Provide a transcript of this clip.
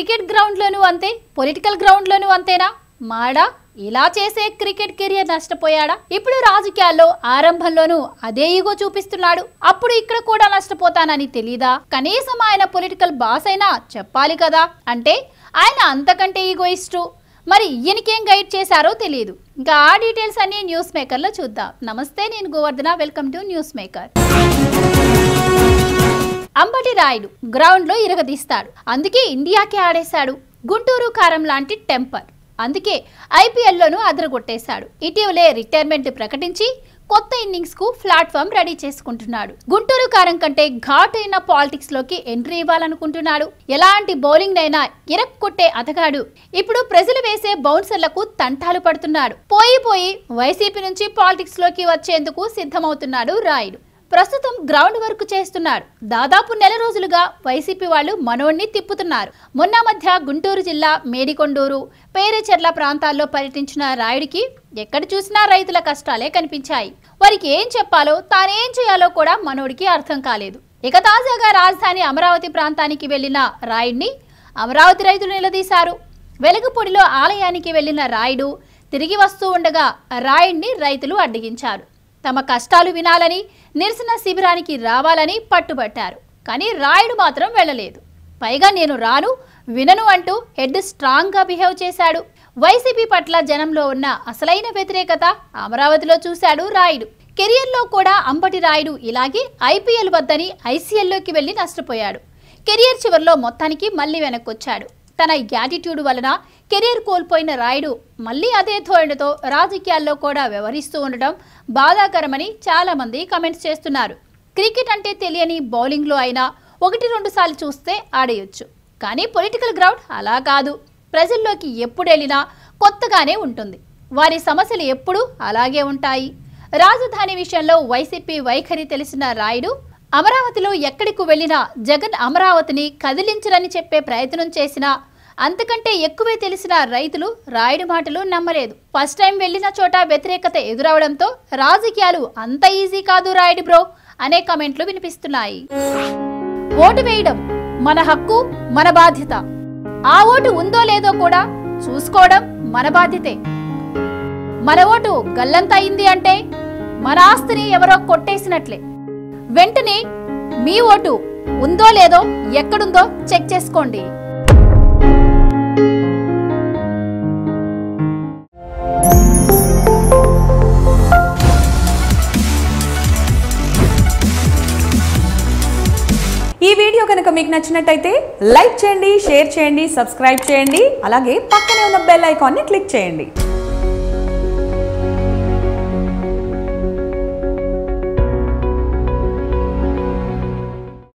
Cricket గ్రౌండ్లోనూ అంతే, political గ్రౌండ్లోనూ అంతేనా? మాడా ఇలా చేసే క్రికెట్ కెరియర్ నష్టపోయాడా? ఇప్పుడు రాజకీయాల్లో ఆరంభంలోనూ అదే ఈగో చూపిస్తున్నాడు. అప్పుడు ఇక్కడ కూడా నష్టపోతానని తెలీదా? కనీసం ఆయన పొలిటికల్ బాస్ అయినా చెప్పాలి కదా. అంటే ఆయన అంతకంటే ఈగోయిస్టు. మరి ఈయనకేం గైడ్ చేశారో తెలియదు. ఇంకా ఆ డీటెయిల్స్ అన్ని న్యూస్ మేకర్లో చూద్దాం. నమస్తే, నేను Govardhana. Welcome to News Maker. Ambati Rayudu గ్రౌండ్లో ఇరగదీస్తాడు. అందుకే ఇండియాకే ఆడేశాడు. గుంటూరు కారం లాంటి టెంపర్. అందుకే ఐపీఎల్లోనూ అదరగొట్టేశాడు. ఇటీవలే రిటైర్మెంట్ ప్రకటించి కొత్త ఇన్నింగ్స్ కు ప్లాట్ఫామ్ రెడీ చేసుకుంటున్నాడు. గుంటూరు కారం కంటే ఘాటైన పాలిటిక్స్ లోకి ఎంట్రీ ఇవ్వాలనుకుంటున్నాడు. ఎలాంటి బౌలింగ్ అయినా ఇరక్కొట్టే అతగాడు ఇప్పుడు ప్రజలు వేసే బౌన్సర్లకు తంటాలు పడుతున్నాడు. పోయి వైసీపీ నుంచి పాలిటిక్స్ లోకి వచ్చేందుకు సిద్ధమవుతున్నాడు రాయుడు. ప్రస్తుతం గ్రౌండ్ వర్క్ చేస్తున్నాడు. దాదాపు నెల రోజులుగా వైసీపీ వాళ్ళు మనోడిని తిప్పుతున్నారు. మొన్న మధ్య గుంటూరు జిల్లా మేడికొండూరు, పేరేచెర్ల ప్రాంతాల్లో పర్యటించిన రాయుడికి ఎక్కడ చూసినా రైతుల కష్టాలే కనిపించాయి. వారికి ఏం చెప్పాలో, తానేం చేయాలో కూడా మనోడికి అర్థం కాలేదు. ఇక తాజాగా రాజధాని అమరావతి ప్రాంతానికి వెళ్లిన రాయుడిని అమరావతి రైతులు నిలదీశారు. వెలగపూడిలో ఆలయానికి వెళ్లిన రాయుడు తిరిగి వస్తూ ఉండగా రాయుడిని రైతులు అడ్డగించారు. తమ కష్టాలు వినాలని, నిరసన శిబిరానికి రావాలని పట్టుబట్టారు. కానీ రాయుడు మాత్రం వెళ్ళలేదు. పైగా నేను రాను, వినను అంటూ హెడ్ స్ట్రాంగ్ గా బిహేవ్ చేశాడు. వైసీపీ పట్ల జనంలో ఉన్న అసలైన వ్యతిరేకత అమరావతిలో చూశాడు రాయుడు. కెరియర్లో కూడా అంబటి రాయుడు ఇలాగే ఐపీఎల్ వద్దని ఐసీఎల్లోకి వెళ్లి నష్టపోయాడు. కెరియర్ చివరిలో మొత్తానికి మళ్లీ వెనక్కొచ్చాడు. తన యాటిట్యూడ్ వలన కెరీర్ కోల్పోయిన రాయుడు మళ్ళీ అదే ధోరణితో రాజకీయాల్లో కూడా వ్యవహరిస్తూ ఉండడం బాధాకరమని చాలా మంది కమెంట్స్ చేస్తున్నారు. క్రికెట్ అంటే తెలియని బౌలింగ్లో అయినా 1-2 సార్లు చూస్తే ఆడేయొచ్చు. కానీ పొలిటికల్ గ్రౌండ్ అలా కాదు. ప్రజల్లోకి ఎప్పుడు వెళ్ళినా కొత్తగానే ఉంటుంది. వారి సమస్యలు ఎప్పుడూ అలాగే ఉంటాయి. రాజధాని విషయంలో వైసీపీ వైఖరి తెలిసిన రాయుడు అమరావతిలో ఎక్కడికి వెళ్ళినా జగన్ అమరావతిని కదిలించరని చెప్పే ప్రయత్నం చేసినా అంతకంటే ఎక్కువే తెలిసిన రైతులు రాయుడు మాటలు నమ్మలేదు. ఫస్ట్ టైం వెళ్లిన చోట వ్యతిరేకత ఎదురవడంతో రాజకీయాలు అంత ఈజీ కాదు రాయుడు బ్రో అనే కమెంట్లు వినిపిస్తున్నాయి. ఓటు వేయడం మన హక్కు, మన బాధ్యత. ఆ ఓటు ఉందో లేదో కూడా చూసుకోవడం మన బాధ్యతే. మన ఓటు గల్లంత అయింది అంటే మన ఆస్తిని ఎవరో కొట్టేసినట్లే. వెంటనే మీ ఓటు ఉందో లేదో, ఎక్కడుందో చెక్ చేసుకోండి. ఈ వీడియో కనుక మీకు నచ్చినట్టయితే లైక్ చేయండి, షేర్ చేయండి, సబ్స్క్రైబ్ చేయండి. అలాగే పక్కనే ఉన్న బెల్ ఐకాన్ని క్లిక్ చేయండి.